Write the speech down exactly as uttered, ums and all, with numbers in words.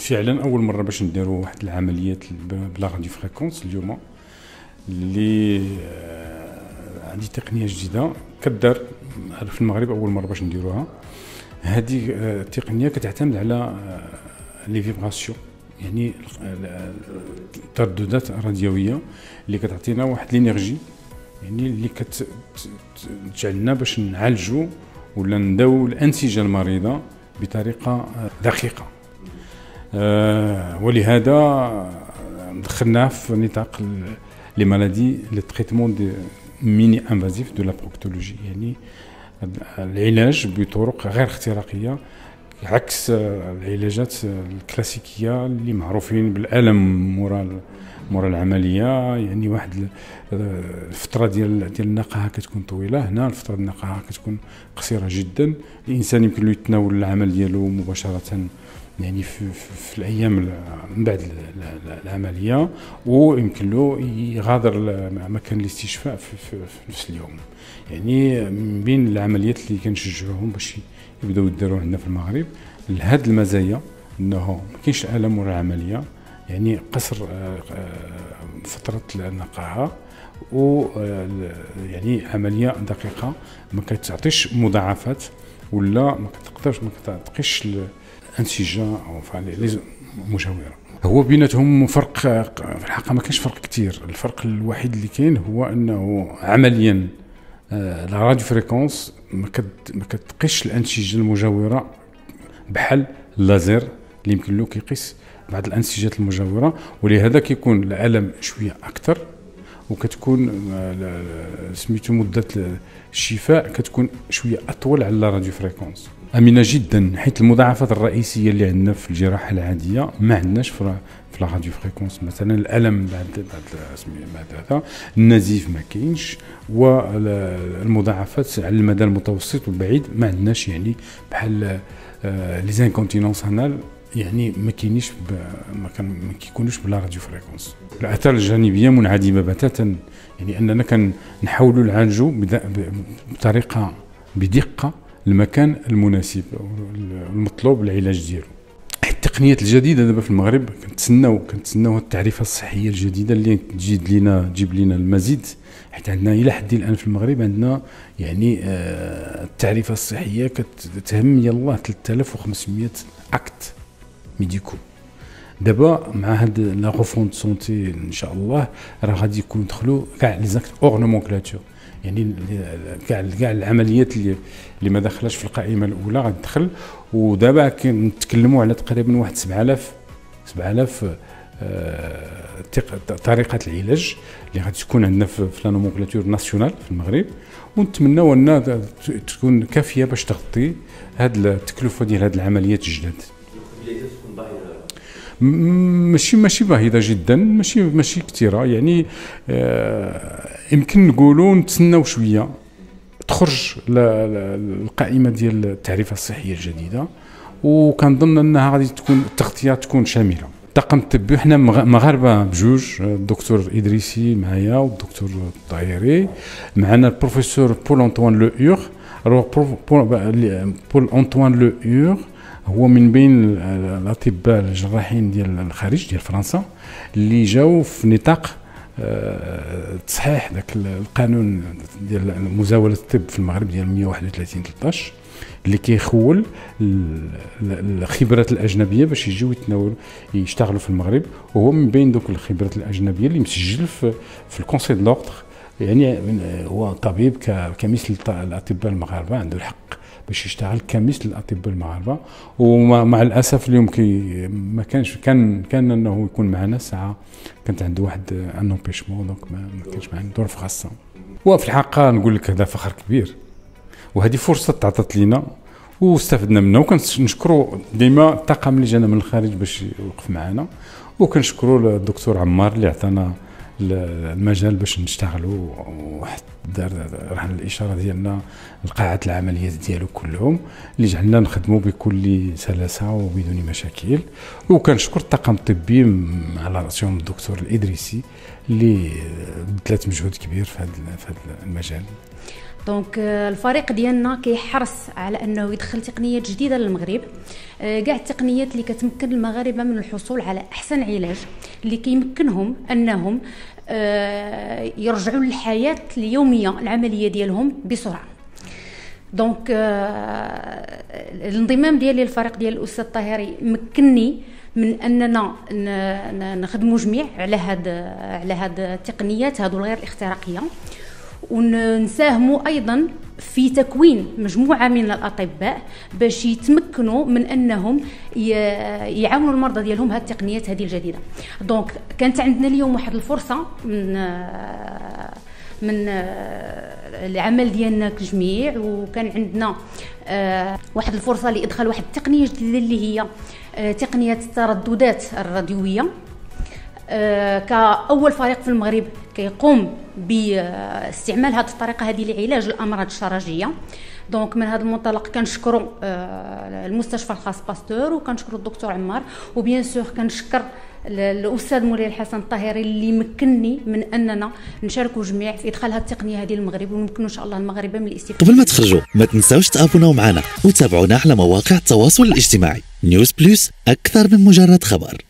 فعلا اول مره باش نديروا واحد العمليات بلا راديو فريكونس اليوم اللي عندي تقنيه جديده كدار في المغرب اول مره باش نديروها. هذه التقنيه كتعتمد على لي فيبراسيون، يعني الترددات الراديويه اللي كتعطينا واحد الانرجي، يعني اللي كتجعلنا باش نعالجوا ولا نداو الانسجه المريضه بطريقه دقيقه. أه ولهذا دخلناه في نطاق لي مالادي لو تريتمون دي ميني انفازيف دو لا بروكتولوجي، يعني العلاج بطرق غير اختراقيه عكس العلاجات الكلاسيكيه اللي معروفين بالالم مورا مورا العمليه. يعني واحد الفتره ديال ديال النقاهه كتكون طويله، هنا الفتره ديال النقاهه كتكون قصيره جدا. الانسان يمكن له يتناول العمل ديالو مباشره يعني في, في, في الايام من بعد العمليه، ويمكن له يغادر مكان الاستشفاء في, في, في نفس اليوم. يعني من بين العمليات اللي كنشجعوهم باش يبداو يديروا عندنا في المغرب لهاد المزايا انه ما كاينش الالم ورا العمليه، يعني قصر فتره النقاهه، و يعني عمليه دقيقه ما كتعطيش مضاعفات ولا ما كتقدرش ما كتعطيش الانسجه او لي مجاوره. هو بيناتهم فرق في الحقيقه ما كاينش فرق كثير. الفرق الوحيد اللي كاين هو انه عمليا لا راديو فريكونس ما كتقيسش الانسجه المجاوره بحال اللازير اللي يمكن له كيقيس بعض الانسجات المجاوره، ولهذا كيكون الالم شويه اكثر، وكتكون سميتو مده الشفاء كتكون شويه اطول على لا راديو فريكونس. امنه جدا، حيث المضاعفات الرئيسيه اللي عندنا في الجراحه العاديه ما عندناش في في لا راديو فريكونس. مثلا الالم بعد بعد بعد هذا النزيف ما كاينش، والمضاعفات على المدى المتوسط والبعيد ما عندناش، يعني بحال لي زانكونتينونس انال يعني ما كاينيش ما كان ما كيكونوش بلا راديو فريكونس. الاثار الجانبيه منعدمه بتاتا، يعني اننا كنحاولوا نعالجوا بطريقه بدقه المكان المناسب المطلوب العلاج ديالو. التقنيات الجديده دابا في المغرب كنتسناو كنتسناو التعريفه الصحيه الجديده اللي تجيب لنا تجيب لنا المزيد، حيت عندنا الى حد الان في المغرب عندنا يعني آه التعريفه الصحيه كتهم يلاه ثلاثة آلاف وخمسمائة اكت ميديكو. دابا مع هاد لا غوفوند سونتي ان شاء الله راه غادي يكونوا دخلوا كاع لي زاكت اور نومونكلاتور، يعني كاع كاع العمليات اللي اللي ما دخلش في القائمه الاولى غتدخل. ودابا كنتكلموا على تقريبا واحد سبعة آلاف سبعة آلاف آه طريقه العلاج اللي غادي تكون عندنا في لا نومونكلاتور ناسيونال في المغرب، ونتمناو انها تكون كافيه باش تغطي هاد التكلفه ديال هاد العمليات الجداد. ماشي ماشي باهظه جدا، ماشي ماشي كثيره، يعني آه يمكن نقولوا نتسناو شويه تخرج القائمه ديال التعريفه الصحيه الجديده، وكنظن انها غادي تكون التغطيه تكون شامله. الطاقم الطبي حنا مغاربه بجوج، الدكتور ادريسي معايا والدكتور الطايري معنا، البروفيسور بول انطوان لو اور. بول انطوان لو اور هو من بين الاطباء الجراحين ديال الخارج ديال فرنسا اللي جاوا في نطاق تصحيح ذاك القانون ديال مزاوله الطب في المغرب ديال مئة وواحد وثلاثين ثلاثطاش اللي كيخول الخبرات الاجنبيه باش يجيو يتناولوا يشتغلوا في المغرب. وهو من بين دوك الخبرات الاجنبيه اللي مسجل في في الكونسي دو لوردر، يعني هو طبيب كمثل الاطباء المغاربه، عنده الحق باش يشتغل كمثل الاطباء المغاربه. ومع الاسف اليوم كي ما كانش كان كان انه يكون معنا ساعه كانت عنده واحد ان امبيشمون، دونك ما كانش معنا ظروف خاصه. وفي الحقيقه نقول لك هذا فخر كبير، وهذه فرصه تعطت لينا واستفدنا منها، وكنشكروا ديما الطاقم اللي جانا من الخارج باش يوقف معنا، وكنشكروا الدكتور عمار اللي عطانا المجال باش نشتغلوا، وواحد دار رهن الاشاره ديالنا لقاعات العمليات ديالو كلهم اللي جعلنا نخدموا بكل سلاسه وبدون مشاكل. وكنشكر الطاقم الطبي على راسهم الدكتور الادريسي اللي بذلت مجهود كبير في هذا المجال. دونك الفريق ديالنا كيحرص على انه يدخل تقنيات جديده للمغرب، كاع التقنيات اللي كتمكن المغاربه من الحصول على احسن علاج اللي كيمكنهم انهم يرجعوا للحياه اليوميه العمليه ديالهم بسرعه. دونك الانضمام ديالي للفريق ديال الاستاذ الطاهري مكنني من اننا نخدموا جميع على هاد على هاد التقنيات هادو الغير الاختراقيه، ونساهموا ايضا في تكوين مجموعه من الاطباء باش يتمكنوا من انهم يعاونوا المرضى ديالهم هاد التقنيات هذه الجديده. دونك كانت عندنا اليوم واحد الفرصه من من العمل ديالنا كجميع، وكان عندنا واحد الفرصه لادخال واحد التقنيه جديده اللي هي تقنيه الترددات الراديويه. كأول فريق في المغرب كيقوم باستعمال هذه الطريقه هذه لعلاج الامراض الشرجيه. دونك من هذا المنطلق كنشكروا المستشفى الخاص باستور، وكنشكروا الدكتور عمار، وبيان سور كنشكر الاستاذ مولاي الحسن الطاهري اللي مكنني من اننا نشاركوا جميع في ادخال هذه التقنيه هذه للمغرب، ونمكنوا ان شاء الله المغاربه من الاستفاده. قبل ما تخرجوا ما تنساوش تابوناو معنا وتابعونا على مواقع التواصل الاجتماعي. نيوز بلس، اكثر من مجرد خبر.